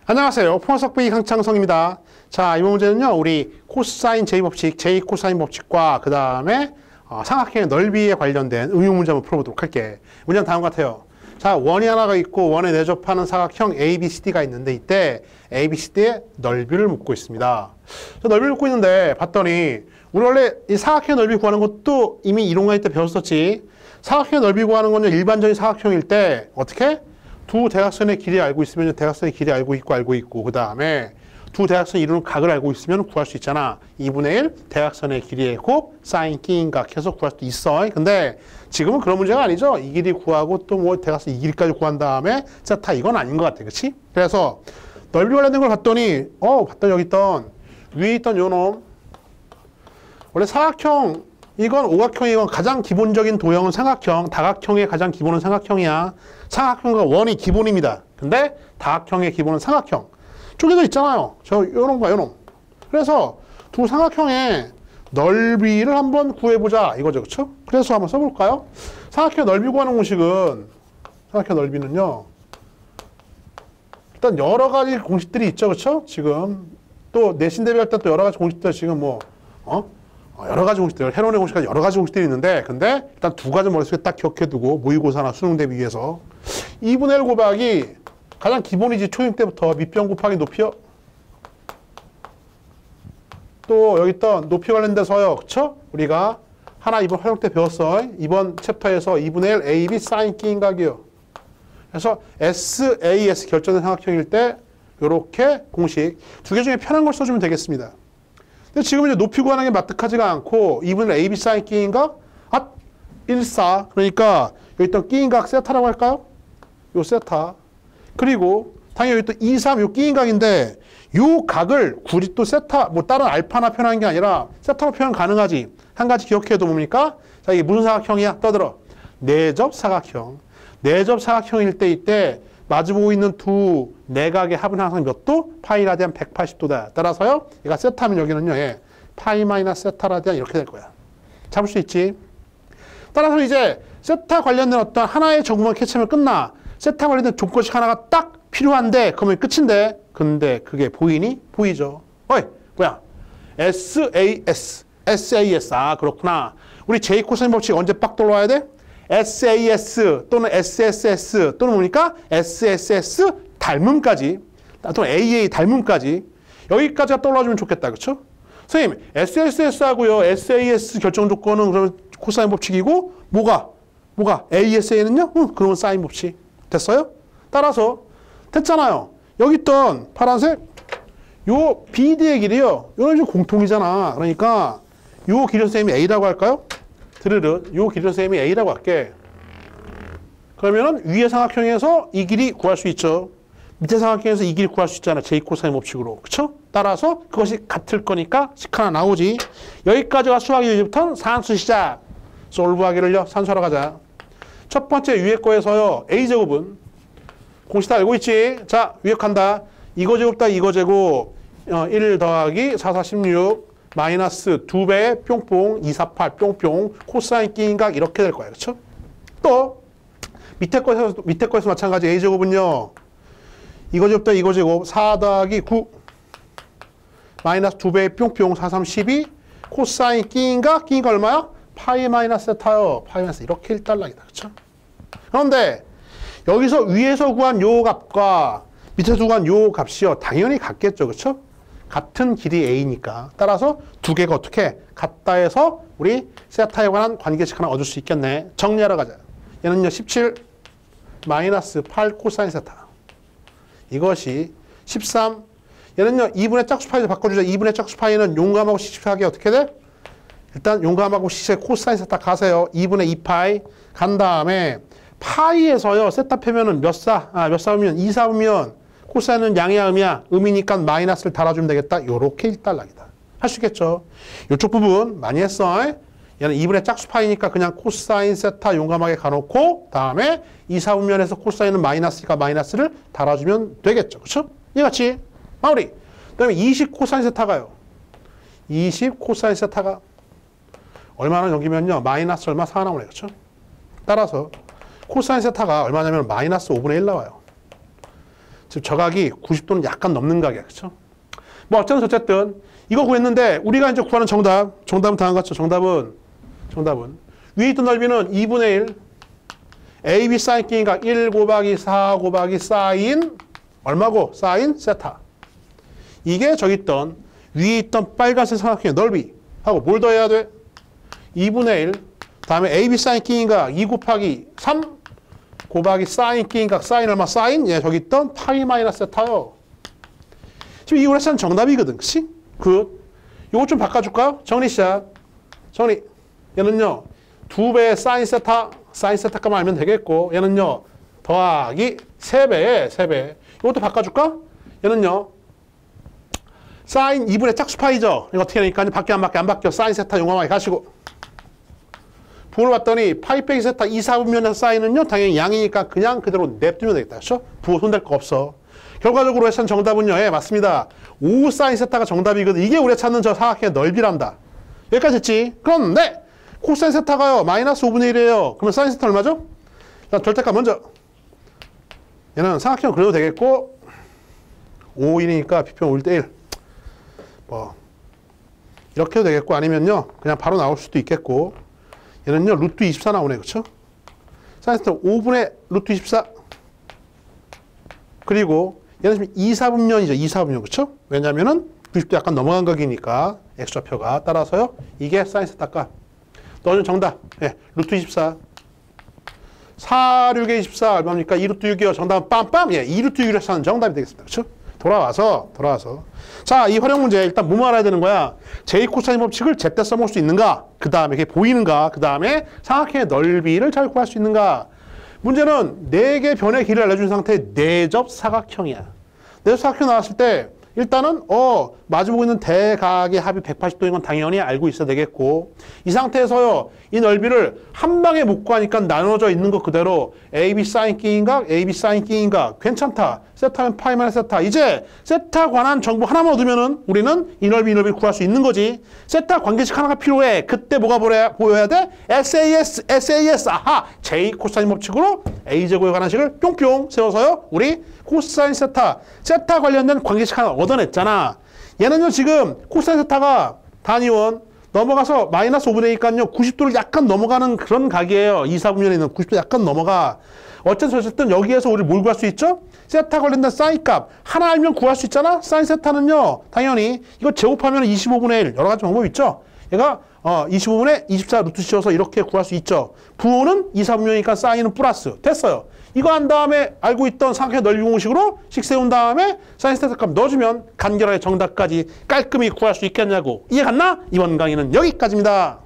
안녕하세요. 포화석V 강창성입니다. 자, 이번 문제는요, 우리 코사인 J법칙, J 코사인 법칙과 그 다음에 삼각형의 넓이에 관련된 응용 문제 한번 풀어보도록 할게. 문제는 다음과 같아요. 자, 원이 하나가 있고 원에 내접하는 사각형 ABCD가 있는데 이때 ABCD의 넓이를 묻고 있습니다. 넓이를 묻고 있는데 봤더니 우리 원래 이 사각형의 넓이 구하는 것도 이미 이론과일 때 배웠었지. 사각형의 넓이 구하는 건요, 일반적인 사각형일 때 어떻게? 두 대각선의 길이 알고 있으면 대각선의 길이 알고 있고 그 다음에 두 대각선이 이루는 각을 알고 있으면 구할 수 있잖아. 2분의 1 대각선의 길이의 곱 사인 끼인각 해서 구할 수도 있어. 근데 지금은 그런 문제가 아니죠. 이 길이 구하고 또 뭐 대각선 이 길이까지 구한 다음에 세타 이건 아닌 것 같아. 그치? 그래서 넓이 관련된 걸 봤더니 봤더니 여기 있던 위에 있던 요 놈 원래 사각형 이건 오각형이건 가장 기본적인 도형은 삼각형, 다각형의 가장 기본은 삼각형이야. 삼각형과 원이 기본입니다. 근데 다각형의 기본은 삼각형. 쪼개져 있잖아요. 요놈과 요놈. 그래서 두 삼각형의 넓이를 한번 구해보자. 이거죠. 그쵸? 그래서 한번 써볼까요? 삼각형 넓이 구하는 공식은, 삼각형 넓이는요. 일단 여러 가지 공식들이 있죠. 그쵸? 지금 또 내신 대비할 때 또 여러 가지 공식들 지금 여러 가지 공식들, 헤론의 공식까지 여러 가지 공식들이 있는데, 근데 일단 두 가지 머릿속에 딱 기억해두고, 모의고사나 수능 대비 위해서 2분의 1 곱하기 가장 기본이지. 초임 때부터 밑변 곱하기 높이요. 또 여기 있던 높이 관련돼서요. 그쵸? 우리가 하나 이번 활용 때 배웠어. 이번 챕터에서 2분의 1 AB 사인 끼인각이요. 그래서 SAS 결정된 삼각형일 때 요렇게 공식 두 개 중에 편한 걸 써주면 되겠습니다. 근데 지금 이제 높이 구하는 게 마뜩하지가 않고 2분의 AB 사인 끼인각 14. 그러니까 여기 있던 끼인각 세타라고 할까요? 요 세타. 그리고 당연히 여기 또 2, 3 요 끼인각인데 요 각을 굳이 또 세타 다른 알파나 표현하는 게 아니라 세타로 표현 가능하지. 한 가지 기억해도 뭡니까? 자, 이게 무슨 사각형이야? 떠들어. 내접 사각형. 내접 사각형일 때 이때 마주보고 있는 두 내각의 합은 항상 몇 도? 파이 라디안 180도다. 따라서요, 얘가 세타면 여기는요, 파이 마이너스 세타 라디안 이렇게 될 거야. 잡을 수 있지? 따라서 이제 세타 관련된 어떤 하나의 정보만 캐치하면 끝나. 세타 관련된 조건식 하나가 딱 필요한데, 그러면 끝인데. 근데 그게 보이니? 보이죠. 뭐야? SAS. 그렇구나. 우리 J 코사인 법칙 언제 빡 돌아와야 돼? SAS 또는 SSS 또는 뭡니까? SSS 닮음까지 또는 AA 닮음까지 여기까지가 떠올라주면 좋겠다. 그렇죠? 선생님, SSS하고요 SAS 결정 조건은 그러면 코사인 법칙이고 뭐가? ASA는요? 그러면 사인 법칙. 됐어요? 따라서 됐잖아요. 여기 있던 파란색 요 BD의 길이요. 요는 좀 공통이잖아. 그러니까 요 길이 선생님이 A라고 할까요? 요 길이 선생님이 A라고 할게. 그러면은 위의 삼각형에서 이 길이 구할 수 있죠. 밑에 삼각형에서 이 길이 구할 수 있잖아. J 코사인 법칙으로. 그쵸? 따라서 그것이 같을 거니까 식 하나 나오지. 여기까지가 수학이 이제부터 산수 시작. 솔브하기를요. 산수하러 가자. 첫 번째 위의 거에서요. A제곱은 공식 다 알고 있지? 자, 위역한다. 이거 제곱 다 이거 제곱 1 더하기 4, 4, 16 마이너스 2배 뿅뿅 2, 4, 8 뿅뿅 코사인 끼인각 이렇게 될 거예요. 그렇죠? 또 밑에 거에서 마찬가지 A제곱은요. 이거 제곱 다 이거 제곱 4 더하기 9 마이너스 2배 뿅뿅 4, 3, 12 코사인 끼인각 얼마야? 파이 마이너스 세타요. 파이 마이너스 이렇게 1달러이다. 그렇죠? 그런데 여기서 위에서 구한 요 값과 밑에서 구한 요 값이요. 당연히 같겠죠. 그렇죠? 같은 길이 A니까. 따라서 두 개가 어떻게 같다 해서 우리 세타에 관한 관계식 하나 얻을 수 있겠네. 정리하러 가자. 얘는요. 17 마이너스 8 코사인 세타. 이것이 13. 얘는요. 2분의 짝수 파이로 바꿔주자. 2분의 짝수 파이는 용감하고 시집하게 어떻게 돼? 일단 용감하고 시세 코사인 세타 가세요. 2분의 2파이 간 다음에 파이에서요. 세타 빼면은 몇 사오면 2 사오면 코사인은 양이야 음이야? 음이니까 마이너스를 달아주면 되겠다. 요렇게 1달러이다. 할 수 있겠죠? 이쪽 부분 많이 했어. 얘는 2분의 짝수 파이니까 그냥 코사인 세타 용감하게 가놓고 다음에 2, 4분면에서 코사인은 마이너스니까 마이너스를 달아주면 되겠죠. 그렇죠? 이같이 마무리. 그 다음에 20 코사인 세타가요. 20 코사인 세타가 얼마나 넘기면요. 마이너스 얼마 4 나오네. 그렇죠? 따라서 코사인 세타가 얼마냐면 마이너스 5분의 1 나와요. 즉 저각이 90도는 약간 넘는 각이야. 그렇죠? 뭐 어쨌든 이거 구했는데 우리가 이제 구하는 정답은 다음 같죠. 정답은 위에 있던 넓이는 2분의 1 AB 사인 K각 1 곱하기 4 곱하기 사인 얼마고? 사인 세타. 이게 저기 있던 위에 있던 빨간색 삼각형의 넓이 하고 뭘 더해야 돼? 2분의 1 다음에 AB 사인 K각 2 곱하기 3 곱하기 사인 K각 사인 얼마? 사인 저기 있던 파이 마이너스 세타요. 지금 이 우레선 정답이거든. 그치? 굿. 요거 좀 바꿔줄까요? 정리 시작. 정리. 얘는요. 2배의 사인 세타 값만 알면 되겠고 얘는요. 더하기 3배. 이것도 바꿔줄까? 얘는요. 사인 2분의 짝수 파이죠. 이거 어떻게 하니까 밖에 안 바뀌어. 사인 세타 용감하게 가시고. 부호를 봤더니 파이 빼기 세타 2, 4분면에서 사인은요. 당연히 양이니까 그냥 그대로 냅두면 되겠다. 그렇죠? 부호 손댈 거 없어. 결과적으로 해선 정답은요. 맞습니다. 5 사인 세타가 정답이거든. 이게 우리가 찾는 저 사각형의 넓이란다. 여기까지 했지. 그런데 코사인 세타가요. 마이너스 5분의 1이에요. 그러면 사인 세타 얼마죠? 자, 절대값 먼저. 얘는 사각형 그려도 되겠고 5, 1이니까 비평 5일 대 1. 뭐 이렇게 해도 되겠고 아니면요. 그냥 바로 나올 수도 있겠고 얘는요. 루트 24 나오네. 그렇죠? 사인 세타 5분의 루트 24 그리고 얘는 지금 2, 4분면이죠. 2, 4분면. 그렇죠? 왜냐면은 90도 약간 넘어간 각이니까 X좌표가 따라서요. 이게 사인 세타 값. 너는 정답. 루트 24. 4, 6에 24 얼마입니까? 2루트 6이요. 정답은 빰빰. 2루트 6이라서 하는 정답이 되겠습니다. 그렇죠? 돌아와서. 자, 이 활용 문제 일단 뭐뭐 알아야 되는 거야? 제2 코사인 법칙을 제때 써먹을 수 있는가? 그 다음에 이게 보이는가? 그 다음에 사각형의 넓이를 잘 구할 수 있는가? 문제는 4개 변의 길이를 알려준 상태의 내접 사각형이야. 내접 사각형 나왔을 때 일단은 마주보고 있는 대각의 합이 180도인 건 당연히 알고 있어야 되겠고 이 상태에서요. 이 넓이를 한 방에 못 구하니까 나눠져 있는 것 그대로 AB 사인 K인각, AB 사인 K인각 괜찮다. 세타면 파이 마이너스 세타. 이제 세타 관한 정보 하나만 얻으면은 우리는 이 넓이를 구할 수 있는 거지. 세타 관계식 하나가 필요해. 그때 뭐가 보여야 돼? SAS. 아하! 제2 코사인 법칙으로 A제곱에 관한 식을 뿅뿅 세워서요. 우리 코사인 세타 관련된 관계식 하나 얻어냈잖아. 얘는요 지금 코사인 세타가 단위원 넘어가서 마이너스 5분의 1이니까요 90도를 약간 넘어가는 그런 각이에요. 2, 4분면에 있는 90도 약간 넘어가. 어쨌든 여기에서 우리 뭘 구할 수 있죠? 세타 관련된 사인 값 하나 알면 구할 수 있잖아. 사인 세타는요 당연히 이거 제곱하면 25분의 1 여러 가지 방법이 있죠. 얘가 25분의 24 루트 씌워서 이렇게 구할 수 있죠. 부호는 2, 4분면이니까 사인은 플러스. 됐어요. 이거 한 다음에 알고 있던 삼각형 넓이 공식으로 식 세운 다음에 사인 세타 값 넣어주면 간결하게 정답까지 깔끔히 구할 수 있겠냐고. 이해 갔나? 이번 강의는 여기까지입니다.